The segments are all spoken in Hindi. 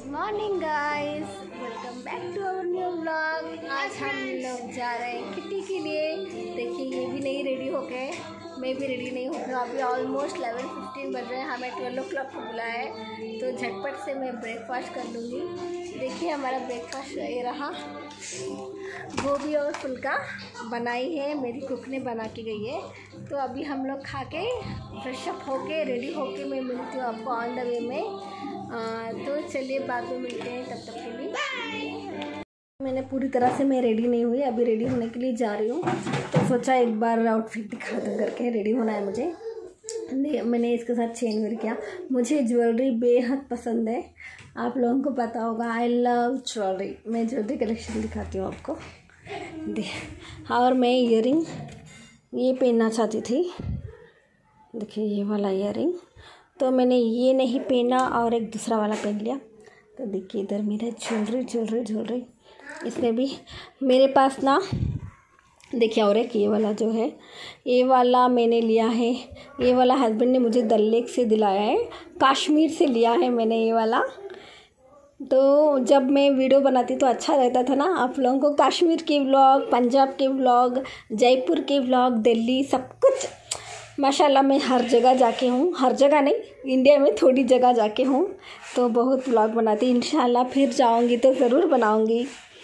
Morning guys, welcome back to our new vlog. आज हम लोग जा रहे हैं किटी के लिए। देखिए ये भी नहीं रेडी हो गए, मैं भी रेडी नहीं हो गया। अभी ऑलमोस्ट 11:15 बज रहे हैं। हमें 12 o'clock को बुलाया है, तो झटपट से मैं ब्रेकफास्ट कर लूँगी। देखिए हमारा ब्रेकफास्ट ये रहा, गोभी और फुल्का बनाई है, मेरी कुक ने बना के गई है। तो अभी हम लोग खा के फ्रेश अप होके रेडी होके मैं मिलती हूँ आपको ऑन द वे में। तो चलिए बाद में मिलते हैं, तब तक के लिए मैंने पूरी तरह से मैं रेडी नहीं हुई, अभी रेडी होने के लिए जा रही हूँ। तो सोचा एक बार आउटफिट दिखा दूँ करके, रेडी होना है मुझे। मैंने इसके साथ चेन वेयर किया। मुझे ज्वेलरी बेहद पसंद है, आप लोगों को पता होगा, आई लव ज्वेलरी। मैं ज्वेलरी कलेक्शन दिखाती हूँ आपको। और मैं ईयरिंग ये पहनना चाहती थी, देखिए ये वाला ईयरिंग, तो मैंने ये नहीं पहना और एक दूसरा वाला पहन लिया। तो देखिए इधर मेरा ज्वेलरी इसमें भी मेरे पास ना, देखिए और एक ये वाला जो है, ये वाला मैंने लिया है। ये वाला हस्बैंड ने मुझे डल लेक से दिलाया है, कश्मीर से लिया है मैंने ये वाला। तो जब मैं वीडियो बनाती तो अच्छा रहता था ना, आप लोगों को कश्मीर के व्लॉग, पंजाब के व्लॉग, जयपुर के व्लॉग, दिल्ली, सब कुछ माशाल्लाह मैं हर जगह जाके हूँ। हर जगह नहीं, इंडिया में थोड़ी जगह जाके हूँ, तो बहुत व्लॉग बनाती। इंशाल्लाह फिर जाऊँगी तो ज़रूर बनाऊँगी।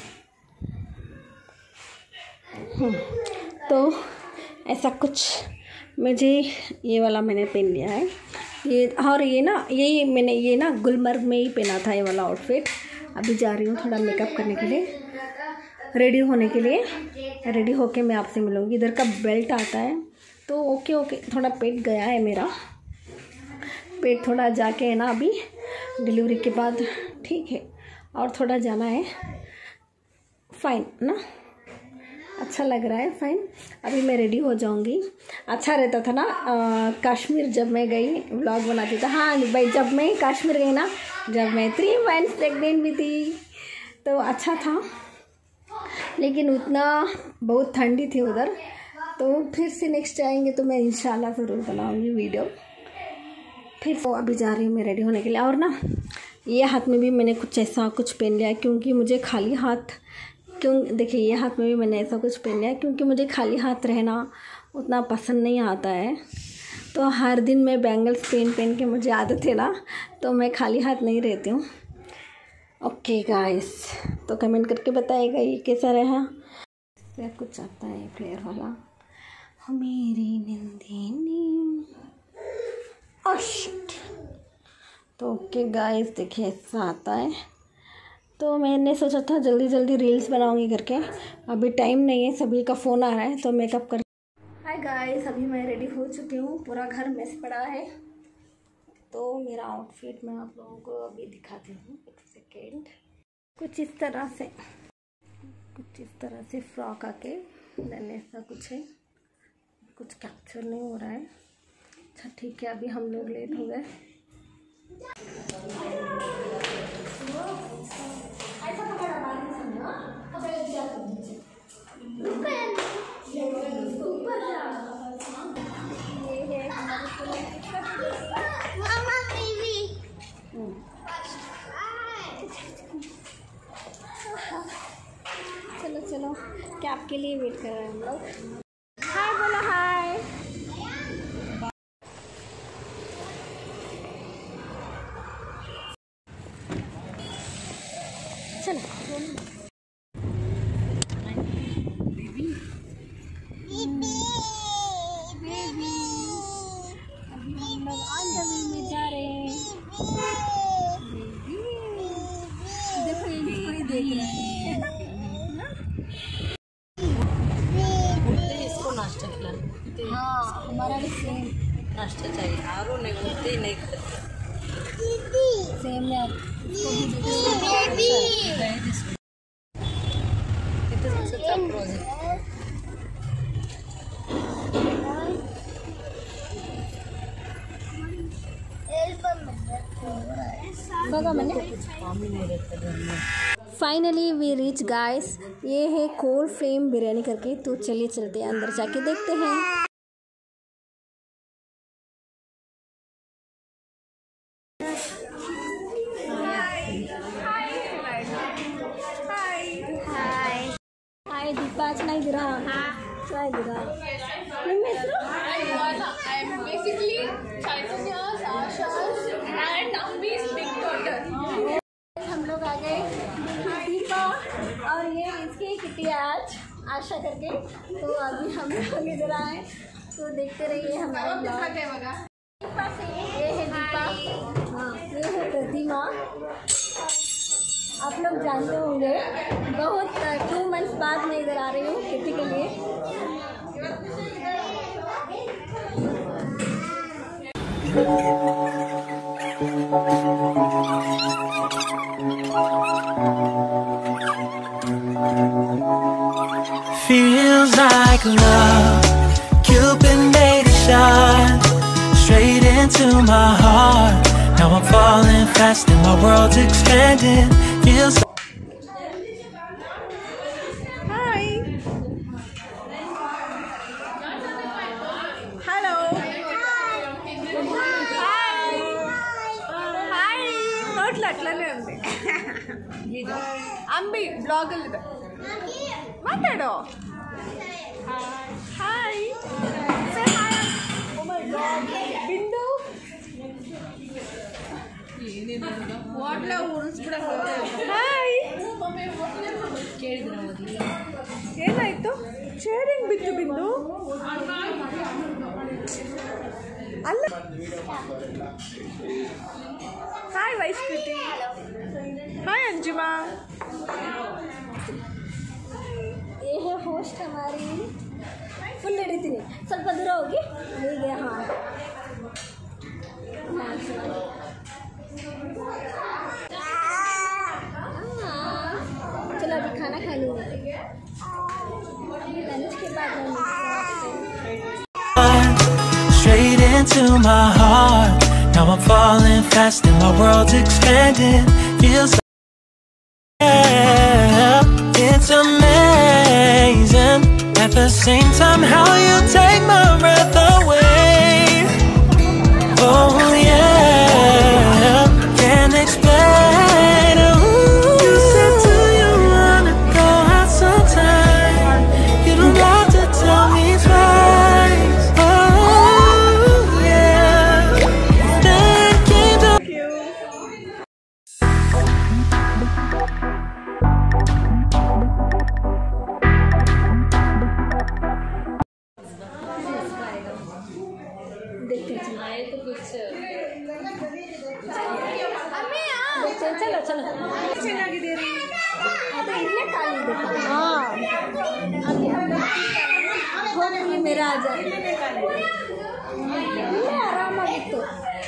तो ऐसा कुछ मुझे ये वाला मैंने पहन लिया है ये। और ये ना, ये मैंने ये ना गुलमर्ग में ही पहना था ये वाला आउटफिट। अभी जा रही हूँ थोड़ा मेकअप करने के लिए, रेडी होने के लिए। रेडी होके मैं आपसे मिलूँगी। इधर का बेल्ट आता है तो ओके थोड़ा पेट गया है मेरा, पेट थोड़ा जाके है ना अभी डिलीवरी के बाद, ठीक है। और थोड़ा जाना है, फाइन ना, अच्छा लग रहा है, फाइन। अभी मैं रेडी हो जाऊंगी। अच्छा रहता था ना कश्मीर, जब मैं गई व्लॉग बनाती था। हाँ भाई, जब मैं कश्मीर गई ना, जब मैं 3 months प्रेग्नेंट भी थी, तो अच्छा था। लेकिन उतना बहुत ठंडी थी उधर। तो फिर से नेक्स्ट आएंगे तो मैं इंशाल्लाह ज़रूर बनाऊंगी वीडियो फिर। तो अभी जा रही हूँ मैं रेडी होने के लिए। और ना ये हाथ में भी मैंने कुछ ऐसा कुछ पहन लिया, क्योंकि मुझे खाली हाथ, देखिए ये हाथ में भी मैंने ऐसा कुछ पहन लिया, क्योंकि मुझे खाली हाथ रहना उतना पसंद नहीं आता है। तो हर दिन मैं बैंगल्स पहन के मुझे आदत है ना, तो मैं खाली हाथ नहीं रहती हूँ। ओके गाइस, तो कमेंट करके बताइएगा ये कैसा रहा। इससे कुछ आता है फ्लेयर वाला, मेरी नंदिनी। तो ओके गाइस, देखिए ऐसा आता है। तो मैंने सोचा था जल्दी रील्स बनाऊंगी करके, अभी टाइम नहीं है, सभी का फ़ोन आ रहा है तो मेकअप कर। हाय गाइस, अभी मैं रेडी हो चुकी हूँ, पूरा घर मेस पड़ा है। तो मेरा आउटफिट मैं आप लोगों को अभी दिखाती हूँ, एक सेकेंड। कुछ इस तरह से फ्रॉक आके देन ऐसा कुछ है, कुछ कैप्चर नहीं हो रहा है। अच्छा ठीक है, अभी हम लोग लेट हो गए। चलो कैब के लिए वेट कर रहे हैं हम लोग। हाय बोलो हाय। चलो बेबी अभी हम लोग ऑन द वे में जा रहे हैं। देखो ये इसको ही देख रहे हैं। इसको नाश्ता खिलाना। हाँ हमारा भी सेम नाश्ता चाहिए, आरो नहीं उठते ही नहीं खाते। सेम है इसको भी फाइनली वी रीच गाइस। ये है कोल्ड फ्लेम बिरयानी करके। तो चलिए चलते हैं, अंदर जाके देखते हैं। ಚೆನ್ನಾಗಿದ್ದೀರಾ? ಚೆನ್ನಾಗಿದ್ದೀರಾ? ನಿಮ್ಮ ಹೆಸರು? I am basically Chaitanya's, Asha's and Ambi's big daughter. हम लोग आ गए दीपा और ये इसकी किट्टी है आज आशा करके। तो अभी हम लोग इधर आए तो देखते रहिए हमारे ब्लॉग। दीपा से ये है दीपा, हाँ ये है प्रतिमा। आप लोग जानते होंगे बहुत 2 मंथ्स बाद मैं इधर आ रही हूँ किट्टी के लिए। Feels like love, Cupid made a shot straight into my heart. Now I'm falling fast and my world's expanding. Feels Hi. Hello. Hi. Not latlane undi. Ambi vlog alli ide. Matado. Hi. Say hi. Oh my god. Bindu. What la ಉಳಿಸ್ಬಿಡ Hi. ಏನಾಯ್ತು? ಚೇರಿಂಗ್ ಬಿತ್ತು ಬಿಂದು ಅಲ್ಲ. ಹಾಯ್ ವೈಷ್ಕೃತಿ. ಹಾಯ್ ಅಂಜುಮಾ. ये है होस्ट हमारी। फुल ಹಿಡಿತೀನಿ ಸ್ವಲ್ಪ ದೂರ ಹೋಗಿ ಹೀಗೆ। हाँ चलो अभी खाना खा लूँगी, लंच के बाद straight into my heart. Now I'm falling fast and my world's expanding. Feels like it's amazing. At the same time, how you take my breath away. Oh yeah, can't explain. Ooh. You said, do you wanna go out sometime? You don't have to tell me twice. Oh yeah, then came the देखते हैं। आए तो कुछ चलो चलो ಚೆನ್ನಾಗಿದ್ದೀರಿ. अब इतने काली देखो। हाँ अभी हम लोग होगी मेरा आ जाए आरामागिತ್ತು।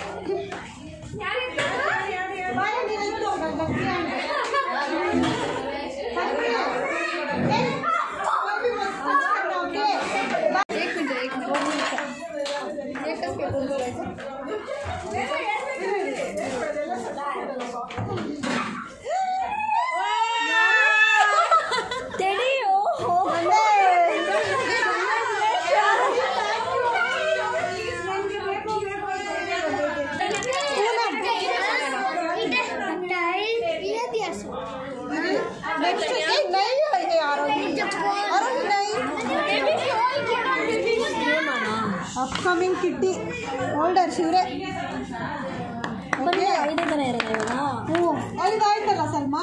ಅಪ್ಕಮಿಂಗ್ ಕಿಟ್ಟಿ ಹೋಲ್ಡರ್ ಶಿವ್ರೆ. ಬನ್ನಿ 5 ಜನ ಇರೋದು ಇವಾಗ। ಹ್ಞೂ 5 ಆಯ್ತಲ್ಲ ಸಲ್ಮಾ.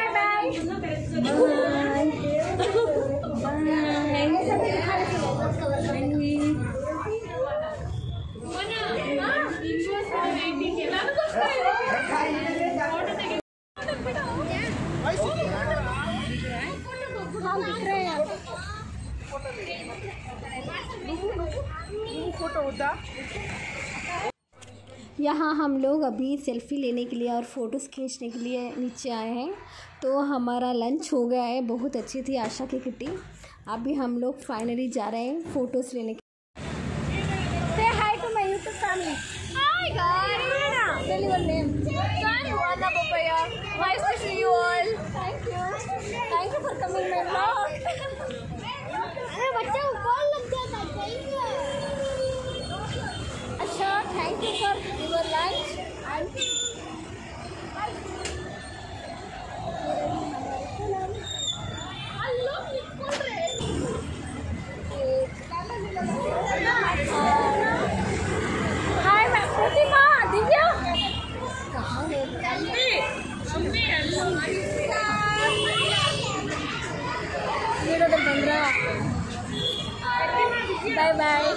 यहाँ हम लोग अभी सेल्फ़ी लेने के लिए और फ़ोटोज़ खींचने के लिए नीचे आए हैं। तो हमारा लंच हो गया है, बहुत अच्छी थी आशा की किट्टी। अभी हम लोग फाइनली जा रहे हैं फ़ोटोज़ लेने के। से hi to my YouTube family. Hi guys, tell your name. Sorry, Wanda Papaya. Nice to see you all. Thank you for coming my vlog. अरे बच्चा कॉल लग जाता है। अच्छा, thank you for your lunch and I love you. Video तो बन रहा। Bye bye.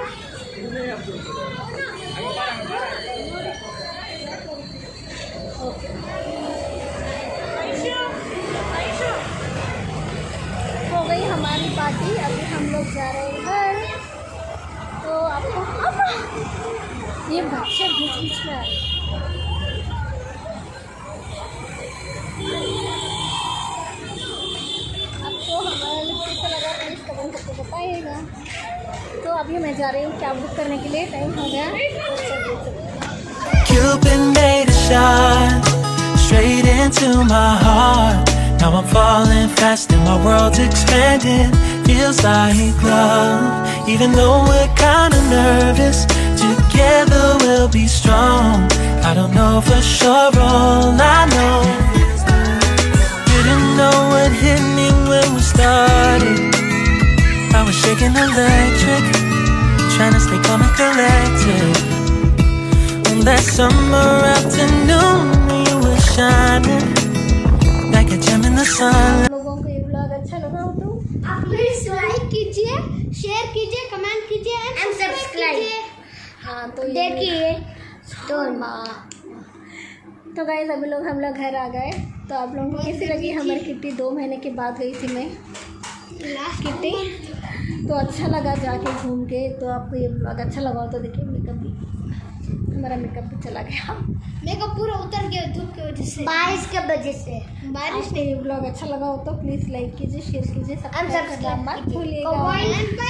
हो गई हमारी पार्टी, अभी हम लोग जा रहे हैं घर। तो आपको ये बच्चे बीच बीच में आए। आपको हमारा लुक कैसा लगा प्लीज़ कमेंट करके बताइएगा। तो अभी मैं जा रही हूँ कैब बुक करने के लिए, टाइम हो गया। Cupid made a shot straight into my heart. Now I'm falling fast and my world's expanding. Feels like love, even though we're kinda nervous. Together we'll be strong. I don't know for sure, all I know. Didn't know what hit me when we started. I was shaking electric, trying to stay calm and collected. On that summer afternoon, you were shining like a gem in the sun. लोगों को ये व्लॉग अच्छा लगा हो तो आप प्लीज लाइक कीजिए, शेयर कीजिए, कमेंट कीजिए एंड सब्सक्राइब कीजिए। हाँ तो देखिए तो गाइस अभी हम लोग घर आ गए। तो आप लोगों को कैसी लगी हमारी किट्टी? 2 महीने के बाद गई थी मैं लास्ट किट्टी, तो अच्छा लगा जाके घूम के। तो आपको ये ब्लॉग अच्छा लगा हो तो देखिए मेकअप भी, हमारा मेकअप भी चला गया, मेकअप पूरा उतर गया धूप की वजह से, बारिश की वजह से। बारिश आपको ये ब्लॉग अच्छा लगा हो तो प्लीज़ लाइक कीजिए, शेयर कीजिए, सब्सक्राइब करना मत भूलिएगा।